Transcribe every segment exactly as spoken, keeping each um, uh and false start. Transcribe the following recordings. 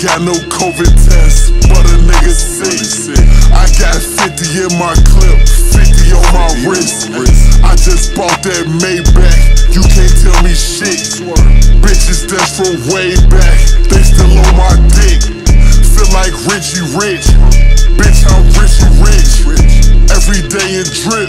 got no COVID test, but a nigga sick. I got fifty in my clip, fifty on my wrist. I just bought that Maybach, you can't tell me shit. Bitches that's from way back, they still on my dick. Feel like Richie Rich, bitch I'm Richie Rich. Every day in drip,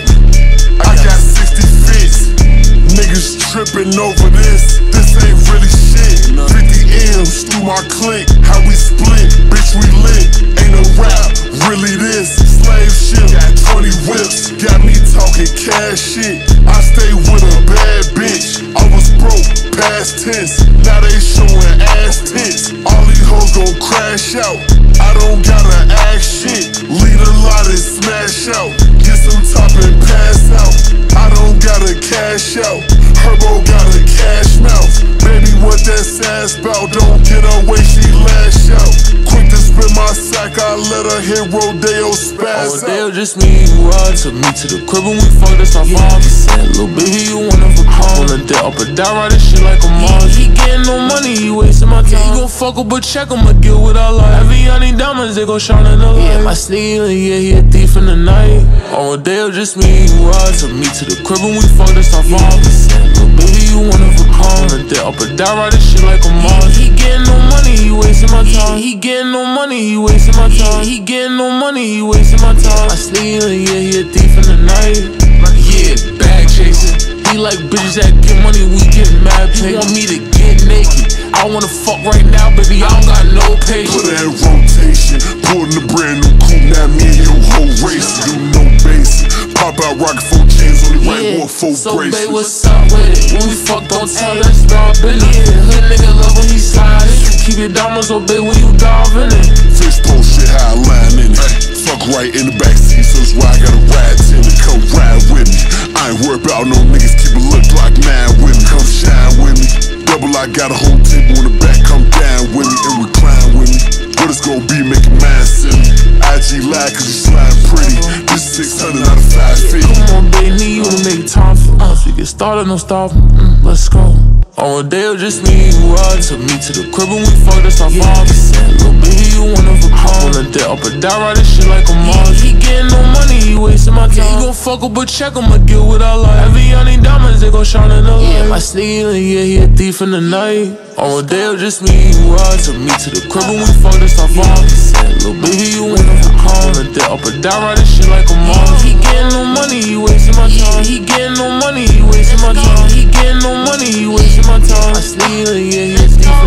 I got sixty fits. Niggas tripping over this, this ain't really shit. Fifty M's through my clique, how we split, bitch we lit. Ain't no rap, really this, slave shit. Got twenty whips, got me talking cash shit. I stay with a bad bitch, I was broke, past tense. Now they showing ass tits, all these hoes gon' crash out. I don't gotta ask shit, lead a lot and smash out. Get some top and pass out, I don't gotta cash out. Herbo got a cash mouth, baby what that sass bout. Don't get away, she lash out. Quick to spin my sack, I let her hit Rodeo spaz out. Rodeo just me and you ride, took me to the crib when we fucked us off off. Said, little baby, you one of a kind. Wanna dead up or down, ride this shit like a Mars. He, he getting no money, he wasting my time. He gon' fuck up, but check him, I deal with our life. Every honey diamonds, they gon' shine in the light. Yeah, my sneaky, yeah, he a thief in the night. On Rodeo just me and you ride, took me to the crib when we fucked us off off. Said, little baby, you one of a kind. Wanna dead up or down, ride this shit like a Mars. He, he getting no money, he wasting my time. He, he getting no money, he wasting my time. He, he getting no money, he wasting my time. I sneaky, yeah, he a thief in the night. Yeah, bag chasing. He like bitches that get money, we get mad pay. He want me to get naked, I wanna fuck right now, baby, I don't got no patience. Put that rotation, pulling the brand new coupe, now me and your whole race. You know basic, pop out rocket four chains on the right one, four so bracelets. babe, what's up with it? When we fuck, don't tell that star business. Yeah, hood nigga love when he sliding. Keep your diamonds, oh babe, when you dive in it. Fist post shit, how I line in it. Fuck right in the backseat, so that's why I got a ride to it. Come ride with me, I ain't worried about no niggas, keep a look like nine with me. Come shine with me, double I got a whole table on the back, come down with me and recline with me. What it's gonna be, make a man silly. I G lie cause you slime pretty. This six hundred out of five fifty. Come on baby, need you to make time for us. We get started, no stopping, mm, let's go. On Rodeo just me and you ride, took me to the crib when we fucked us off off. Said, little baby, you one of a kind. Wanna dead up or down, ride this shit like a Mars. He, he getting no money, he wasting my time. Yeah, he gon' fuck up, but check him, I deal with our life. Every honey diamonds, they gon' shine in the light. Yeah, my sneaky, yeah, he a thief in the night. On Rodeo just me and you ride, took me to the crib when we fucked us off off. Said, little baby, you one of a kind. Wanna dead up or down, ride this shit like a Mars. He getting no money, he wasting my time. He getting no money, he wasting my time. He getting no money, he wasting my time. I sneaky, yeah, he a thief.